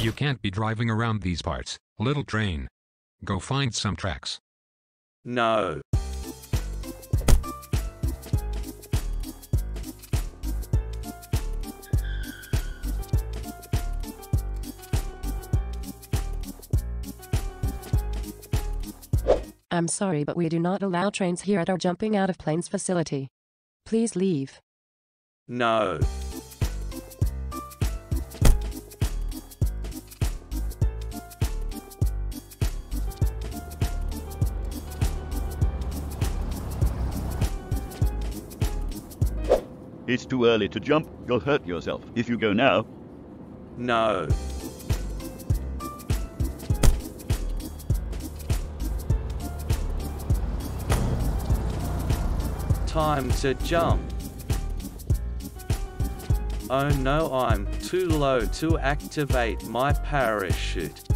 You can't be driving around these parts, little train. Go find some tracks. No. I'm sorry, but we do not allow trains here at our jumping out of planes facility. Please leave. No. It's too early to jump. You'll hurt yourself. If you go now... No. Time to jump. Oh no, I'm too low to activate my parachute.